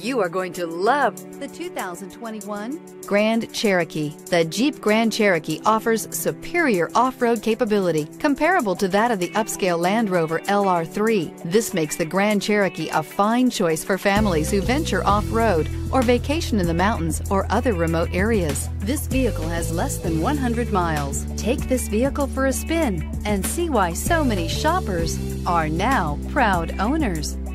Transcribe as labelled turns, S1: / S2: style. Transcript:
S1: You are going to love the 2021 Grand Cherokee. The Jeep Grand Cherokee offers superior off-road capability comparable to that of the upscale Land Rover LR3. This makes the Grand Cherokee a fine choice for families who venture off-road or vacation in the mountains or other remote areas. This vehicle has less than 100 miles. Take this vehicle for a spin and see why so many shoppers are now proud owners.